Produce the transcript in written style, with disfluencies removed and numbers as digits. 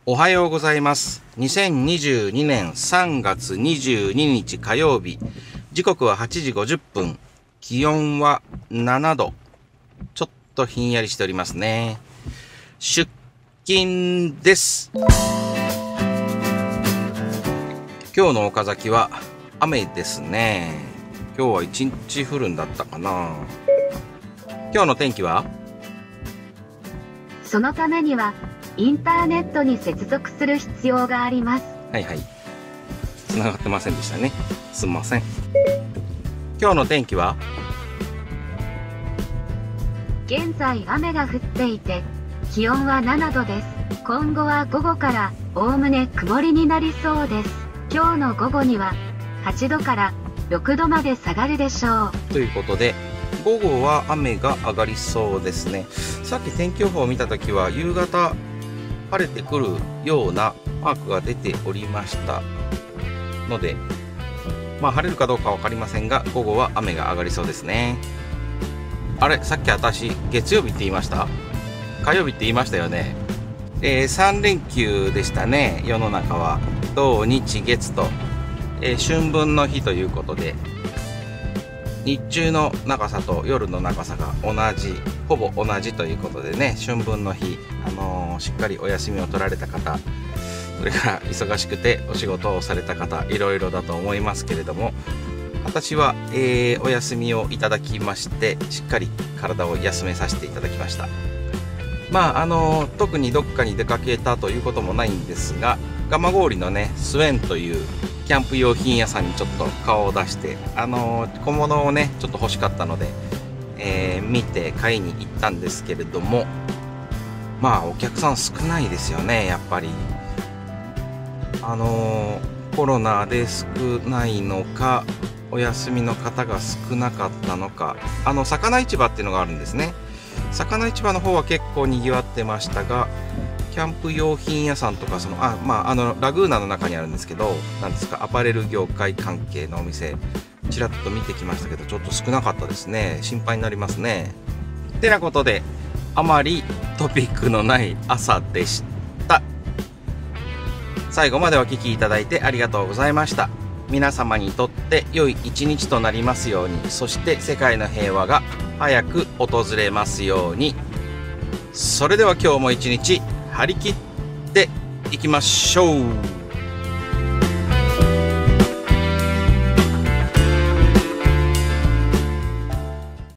おはようございます。2022年3月22日火曜日。時刻は8時50分。気温は7度。ちょっとひんやりしておりますね。出勤です。今日の岡崎は雨ですね。今日は一日降るんだったかな。今日の天気は？ そのためにはインターネットに接続する必要があります。 はいはい。繋がってませんでしたね。すんません。今日の天気は？ 現在雨が降っていて、気温は7度です。今後は午後からおおむね曇りになりそうです。今日の午後には8度から6度まで下がるでしょう。 ということで、午後は雨が上がりそうですね。さっき天気予報を見たときは夕方晴れてくるようなマークが出ておりましたので、晴れるかどうか分かりませんが、午後は雨が上がりそうですね。あれ、さっき私月曜日って言いました？火曜日って言いましたよね。3連休でしたね。世の中は土日月と、春分の日ということで、日中の長さと夜の長さがほぼ同じということでね、春分の日、しっかりお休みを取られた方、それから忙しくてお仕事をされた方、いろいろだと思いますけれども、私は、お休みをいただきまして、しっかり体を休めさせていただきました。特にどっかに出かけたということもないんですが、蒲郡のね、スウェンというキャンプ用品屋さんにちょっと顔を出して、小物をねちょっと欲しかったので、見て買いに行ったんですけれども、お客さん少ないですよね。やっぱりコロナで少ないのか、お休みの方が少なかったのか、魚市場っていうのがあるんですね。魚市場の方は結構にぎわってましたが、キャンプ用品屋さんとか、ラグーナの中にあるんですけど、なんですか、アパレル業界関係のお店、ちらっと見てきましたけど、ちょっと少なかったですね。心配になりますね。てなことで、あまりトピックのない朝でした。最後までお聞きいただいてありがとうございました。皆様にとって良い一日となりますように、そして世界の平和が早く訪れますように。それでは今日も一日張り切っていきましょう。